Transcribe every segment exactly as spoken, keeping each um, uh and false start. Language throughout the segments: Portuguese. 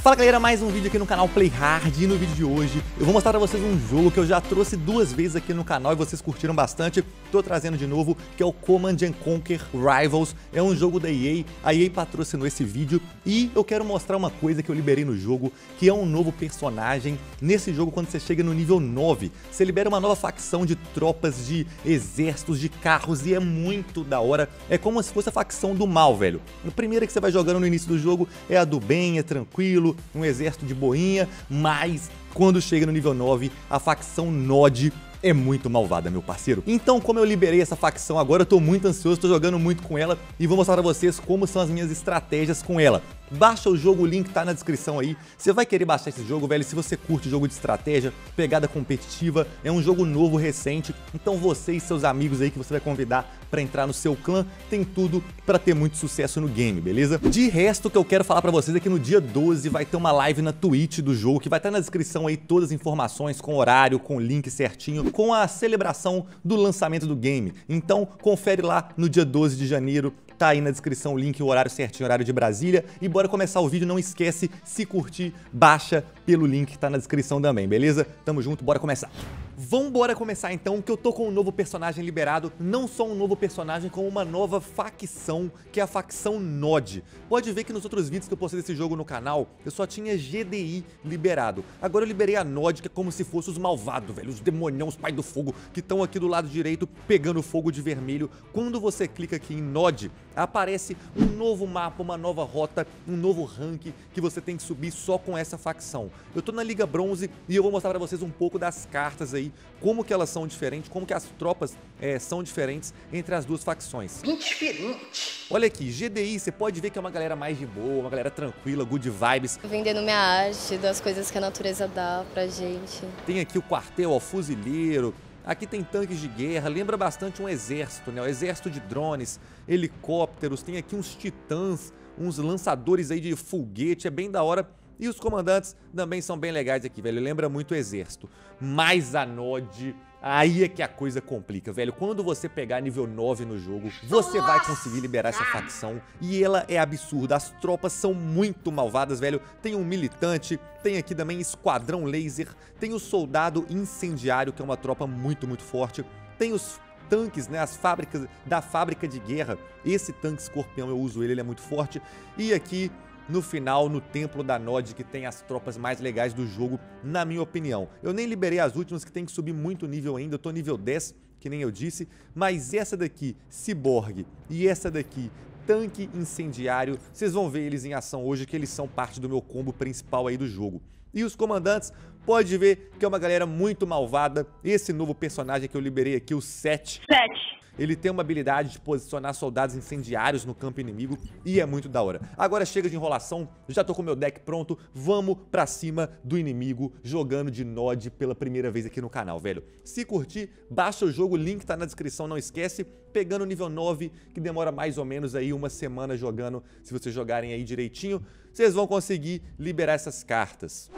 Fala galera, mais um vídeo aqui no canal Play Hard. E no vídeo de hoje eu vou mostrar pra vocês um jogo que eu já trouxe duas vezes aqui no canal e vocês curtiram bastante. Tô trazendo de novo, que é o Command and Conquer Rivals. É um jogo da E A, a E A patrocinou esse vídeo e eu quero mostrar uma coisa que eu liberei no jogo, que é um novo personagem. Nesse jogo, quando você chega no nível nove, você libera uma nova facção de tropas, de exércitos, de carros, e é muito da hora. É como se fosse a facção do mal, velho. A primeira que você vai jogando no início do jogo é a do bem, é tranquilo, um exército de boinha, mas quando chega no nível nove, a facção Nod é muito malvada, meu parceiro. Então, como eu liberei essa facção agora, eu tô muito ansioso, tô jogando muito com ela e vou mostrar pra vocês como são as minhas estratégias com ela. Baixa o jogo, o link tá na descrição aí. Você vai querer baixar esse jogo, velho, se você curte jogo de estratégia, pegada competitiva. É um jogo novo, recente, então você e seus amigos aí que você vai convidar pra entrar no seu clã, tem tudo pra ter muito sucesso no game, beleza? De resto, o que eu quero falar pra vocês é que no dia doze vai ter uma live na Twitch do jogo, que vai estar na descrição aí todas as informações, com horário, com link certinho, com a celebração do lançamento do game. Então, confere lá no dia doze de janeiro. Tá aí na descrição o link, o horário certinho, horário de Brasília. E bora começar o vídeo, não esquece, se curtir, baixa pelo link que tá na descrição também, beleza? Tamo junto, bora começar. Vambora começar então, que eu tô com um novo personagem liberado. Não só um novo personagem, como uma nova facção, que é a facção Nod. Pode ver que nos outros vídeos que eu postei desse jogo no canal, eu só tinha G D I liberado. Agora eu liberei a Nod, que é como se fosse os malvados, velho, os demonião, os pai do fogo, que estão aqui do lado direito, pegando fogo de vermelho. Quando você clica aqui em Nod, aparece um novo mapa, uma nova rota, um novo rank que você tem que subir só com essa facção. Eu tô na Liga Bronze e eu vou mostrar pra vocês um pouco das cartas aí, como que elas são diferentes, como que as tropas é, são diferentes entre as duas facções. Bem diferente. Olha aqui, G D I, você pode ver que é uma galera mais de boa, uma galera tranquila, good vibes. Vendendo minha arte, das coisas que a natureza dá pra gente. Tem aqui o quartel, ó, fuzileiro. Aqui tem tanques de guerra, lembra bastante um exército, né? O exército de drones, helicópteros, tem aqui uns titãs, uns lançadores aí de foguete, é bem da hora. E os comandantes também são bem legais aqui, velho, lembra muito o exército. Mas a Nod, aí é que a coisa complica, velho. Quando você pegar nível nove no jogo, você vai conseguir liberar essa facção e ela é absurda. As tropas são muito malvadas, velho. Tem um militante, tem aqui também esquadrão laser, tem o soldado incendiário, que é uma tropa muito, muito forte. Tem os tanques, né, as fábricas da fábrica de guerra. Esse tanque escorpião eu uso ele, ele é muito forte. E aqui no final, no templo da Nod, que tem as tropas mais legais do jogo, na minha opinião. Eu nem liberei as últimas, que tem que subir muito nível ainda, eu tô nível dez, que nem eu disse, mas essa daqui, Ciborgue, e essa daqui, tanque incendiário, vocês vão ver eles em ação hoje, que eles são parte do meu combo principal aí do jogo. E os comandantes, pode ver que é uma galera muito malvada. Esse novo personagem que eu liberei aqui, o sete. sete. Ele tem uma habilidade de posicionar soldados incendiários no campo inimigo e é muito da hora. Agora chega de enrolação, já tô com meu deck pronto, vamos pra cima do inimigo jogando de Nod pela primeira vez aqui no canal, velho. Se curtir, baixa o jogo, o link tá na descrição, não esquece. Pegando o nível nove, que demora mais ou menos aí uma semana jogando, se vocês jogarem aí direitinho, vocês vão conseguir liberar essas cartas.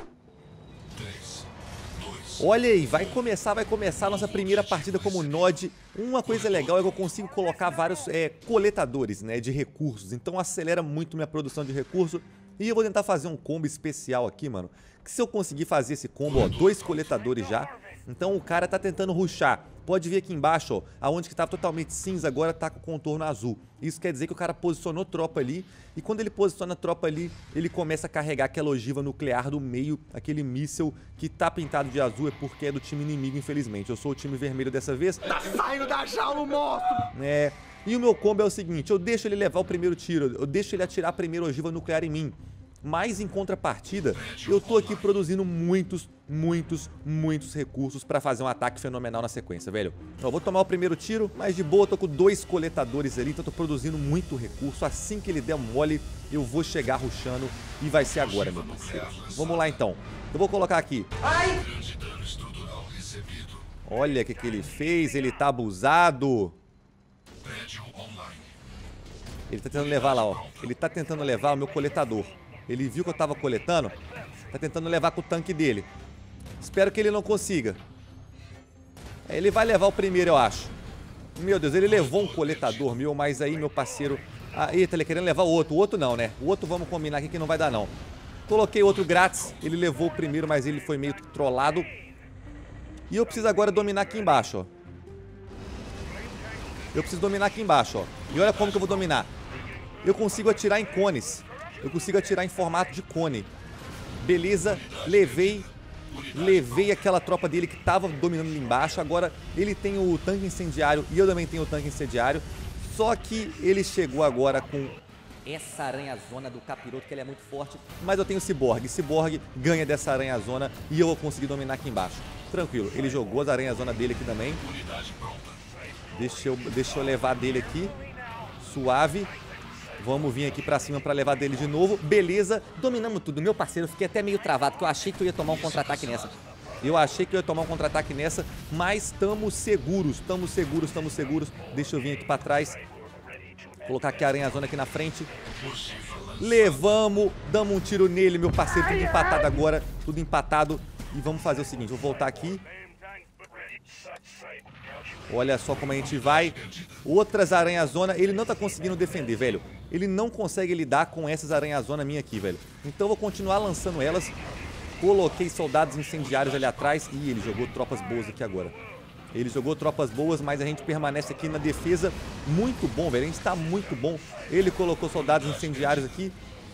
Olha aí, vai começar, vai começar a nossa primeira partida como Nod. Uma coisa legal é que eu consigo colocar vários é, coletadores, né, de recursos. Então acelera muito minha produção de recurso. E eu vou tentar fazer um combo especial aqui, mano. Que se eu conseguir fazer esse combo, ó, dois coletadores já. Então o cara tá tentando rushar. Pode ver aqui embaixo, ó, aonde que tava totalmente cinza, agora tá com contorno azul. Isso quer dizer que o cara posicionou tropa ali, e quando ele posiciona a tropa ali, ele começa a carregar aquela ogiva nuclear do meio, aquele míssil que tá pintado de azul, é porque é do time inimigo, infelizmente. Eu sou o time vermelho dessa vez. Tá saindo da jaula o monstro! É, e o meu combo é o seguinte, eu deixo ele levar o primeiro tiro, eu deixo ele atirar a primeira ogiva nuclear em mim. Mas em contrapartida, eu tô aqui produzindo muitos, muitos, muitos recursos pra fazer um ataque fenomenal na sequência, velho. Eu vou tomar o primeiro tiro, mas de boa, eu tô com dois coletadores ali, então eu tô produzindo muito recurso. Assim que ele der mole, eu vou chegar rushando e vai ser agora, meu parceiro. Vamos lá então. Eu vou colocar aqui. Ai! Olha o que que ele fez, ele tá abusado. Ele tá tentando levar lá, ó. Ele tá tentando levar o meu coletador. Ele viu que eu tava coletando, tá tentando levar com o tanque dele. Espero que ele não consiga. Ele vai levar o primeiro, eu acho. Meu Deus, ele levou um coletador meu, mas aí, meu parceiro... Ah, eita, ele querendo levar o outro. O outro não, né? O outro vamos combinar aqui que não vai dar, não. Coloquei outro grátis. Ele levou o primeiro, mas ele foi meio trollado. E eu preciso agora dominar aqui embaixo, ó. Eu preciso dominar aqui embaixo, ó. E olha como que eu vou dominar. Eu consigo atirar em cones. Eu consigo atirar em formato de cone. Beleza, levei. Levei aquela tropa dele que tava dominando ali embaixo. Agora ele tem o tanque incendiário e eu também tenho o tanque incendiário. Só que ele chegou agora com essa aranha-zona do capiroto, que ele é muito forte. Mas eu tenho o Cyborg. Cyborg ganha dessa aranha-zona e eu vou conseguir dominar aqui embaixo. Tranquilo, ele jogou as aranha-zona dele aqui também. Deixa eu, deixa eu levar dele aqui. Suave. Vamos vir aqui pra cima pra levar dele de novo. Beleza, dominamos tudo. Meu parceiro, eu fiquei até meio travado, porque eu achei que eu ia tomar um contra-ataque nessa. Eu achei que eu ia tomar um contra-ataque nessa, mas estamos seguros, estamos seguros, estamos seguros. Deixa eu vir aqui pra trás. Colocar aqui a aranha-zona aqui na frente. Levamos, damos um tiro nele, meu parceiro. Tudo empatado agora, tudo empatado. E vamos fazer o seguinte, vou voltar aqui. Olha só como a gente vai. Outras aranha-zona. Ele não tá conseguindo defender, velho. Ele não consegue lidar com essas aranha-zona minha aqui, velho. Então eu vou continuar lançando elas. Coloquei soldados incendiários ali atrás. Ih, ele jogou tropas boas aqui agora. Ele jogou tropas boas, mas a gente permanece aqui na defesa. Muito bom, velho. A gente tá muito bom. Ele colocou soldados incendiários aqui.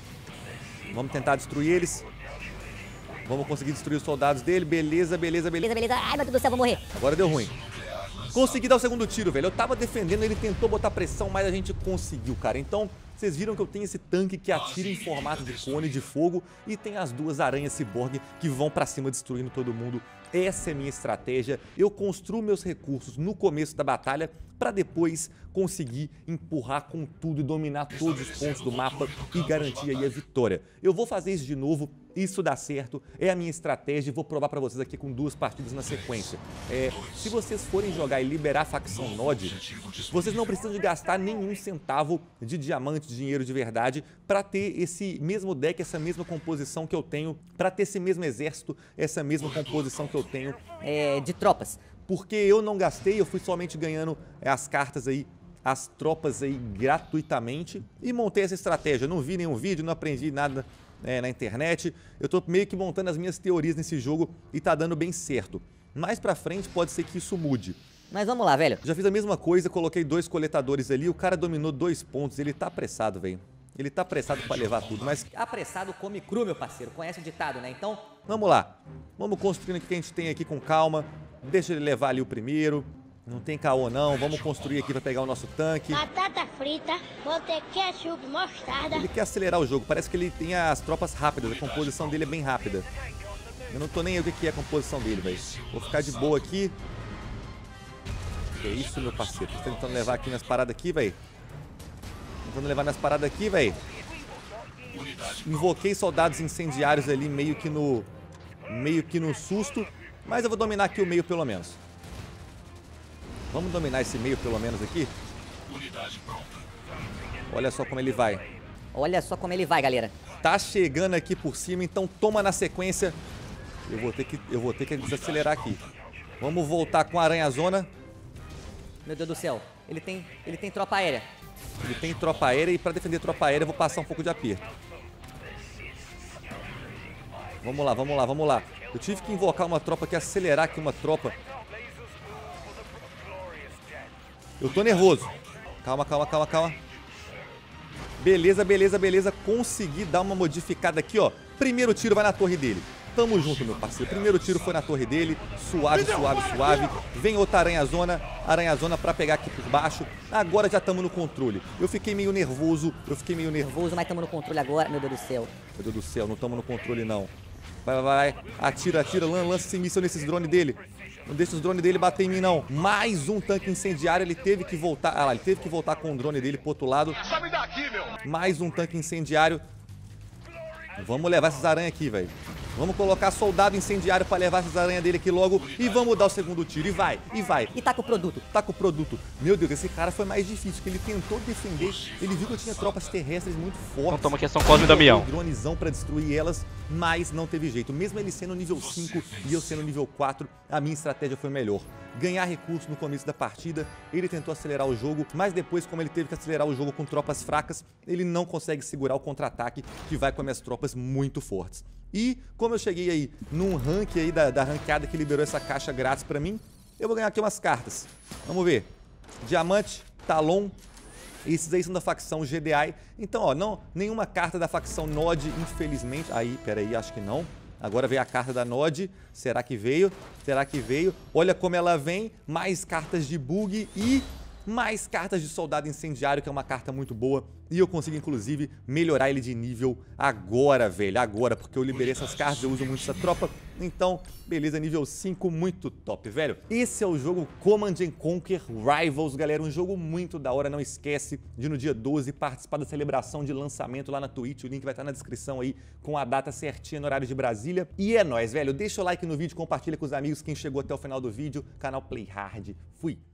Vamos tentar destruir eles. Vamos conseguir destruir os soldados dele. Beleza, beleza, beleza. Beleza, beleza. Ai, meu Deus do céu, vou morrer. Agora deu ruim. Consegui dar o segundo tiro, velho. Eu tava defendendo, ele tentou botar pressão, mas a gente conseguiu, cara. Então, vocês viram que eu tenho esse tanque que atira em formato de cone de fogo e tem as duas aranhas ciborgue que vão pra cima destruindo todo mundo. Essa é a minha estratégia. Eu construo meus recursos no começo da batalha para depois conseguir empurrar com tudo e dominar todos os pontos do mapa e garantir aí a vitória. Eu vou fazer isso de novo, isso dá certo, é a minha estratégia e vou provar para vocês aqui com duas partidas na sequência. É, se vocês forem jogar e liberar a facção Nod, vocês não precisam de gastar nenhum centavo de diamante, dinheiro de verdade, para ter esse mesmo deck, essa mesma composição que eu tenho, para ter esse mesmo exército, essa mesma composição que eu tenho É, de tropas. Porque eu não gastei, eu fui somente ganhando as cartas aí, as tropas aí gratuitamente e montei essa estratégia. Não vi nenhum vídeo, não aprendi nada é, na internet. Eu tô meio que montando as minhas teorias nesse jogo e tá dando bem certo. Mais pra frente pode ser que isso mude. Mas vamos lá, velho. Já fiz a mesma coisa, coloquei dois coletadores ali, o cara dominou dois pontos, ele tá apressado, velho. Ele tá apressado pra levar tudo, mas Apressado come cru, meu parceiro. Conhece o ditado, né? Então, vamos lá. Vamos construindo o que a gente tem aqui com calma. Deixa ele levar ali o primeiro. Não tem caô não. Vamos construir aqui pra pegar o nosso tanque. Batata frita, vou ter ketchup, mostarda. Ele quer acelerar o jogo. Parece que ele tem as tropas rápidas. A composição dele é bem rápida. Eu não tô nem aí o que é a composição dele, velho. Vou ficar de boa aqui. Que isso, meu parceiro. Tô tentando levar aqui nas paradas aqui, velho. Tentando levar nas paradas aqui, velho. Invoquei soldados incendiários ali meio que no... Meio que no susto. Mas eu vou dominar aqui o meio pelo menos. Vamos dominar esse meio pelo menos aqui. Olha só como ele vai. olha só como ele vai, galera. Tá chegando aqui por cima, então toma na sequência. Eu vou ter que, eu vou ter que desacelerar aqui. Vamos voltar com a aranha-zona. Meu Deus do céu. Ele tem, ele tem tropa aérea. Ele tem tropa aérea e pra defender tropa aérea eu vou passar um pouco de aperto. Vamos lá, vamos lá, vamos lá. Eu tive que invocar uma tropa aqui, acelerar aqui uma tropa. Eu tô nervoso. Calma, calma, calma, calma. Beleza, beleza, beleza. Consegui dar uma modificada aqui, ó. Primeiro tiro vai na torre dele. Tamo junto, meu parceiro. Primeiro tiro foi na torre dele. Suave, suave, suave. Vem outra aranha-zona. Aranha-zona pra pegar aqui por baixo. Agora já estamos no controle. Eu fiquei meio nervoso. Eu fiquei meio nervoso. Nervoso, mas estamos no controle agora. Meu Deus do céu. Meu Deus do céu, não estamos no controle, não. Vai, vai, vai. Atira, atira. Lança esse míssil nesses drones dele. Não deixa os drones dele bater em mim, não. Mais um tanque incendiário. Ele teve que voltar. Ah lá, ele teve que voltar com o drone dele pro outro lado. Sabe daqui, meu! Mais um tanque incendiário. Vamos levar essas aranhas aqui, velho. Vamos colocar soldado incendiário pra levar essas aranhas dele aqui logo. E vamos dar o segundo tiro. E vai, e vai. E tá com o produto. Tá com o produto. Meu Deus, esse cara foi mais difícil, porque ele tentou defender. Ele viu que eu tinha tropas terrestres muito fortes. Então toma aqui a São Cosme e Damião. Um dronezão pra destruir elas, mas não teve jeito. Mesmo ele sendo nível cinco e eu sendo nível quatro, a minha estratégia foi melhor. Ganhar recursos no começo da partida, ele tentou acelerar o jogo, mas depois, como ele teve que acelerar o jogo com tropas fracas, ele não consegue segurar o contra-ataque que vai com as minhas tropas muito fortes. E como eu cheguei aí num rank aí da, da ranqueada que liberou essa caixa grátis pra mim, eu vou ganhar aqui umas cartas. Vamos ver. Diamante, Talon. Esses aí são da facção G D I. Então, ó, não, nenhuma carta da facção Nod, infelizmente. Aí, peraí, acho que não. Agora veio a carta da Nod. Será que veio? Será que veio? Olha como ela vem. Mais cartas de bug e mais cartas de soldado incendiário, que é uma carta muito boa. E eu consigo, inclusive, melhorar ele de nível agora, velho. Agora, porque eu liberei essas cartas, eu uso muito essa tropa. Então, beleza, nível cinco, muito top, velho. Esse é o jogo Command and Conquer Rivals, galera. Um jogo muito da hora. Não esquece de, no dia doze, participar da celebração de lançamento lá na Twitch. O link vai estar na descrição aí, com a data certinha no horário de Brasília. E é nóis, velho. Deixa o like no vídeo, compartilha com os amigos. Quem chegou até o final do vídeo, canal Play Hard. Fui!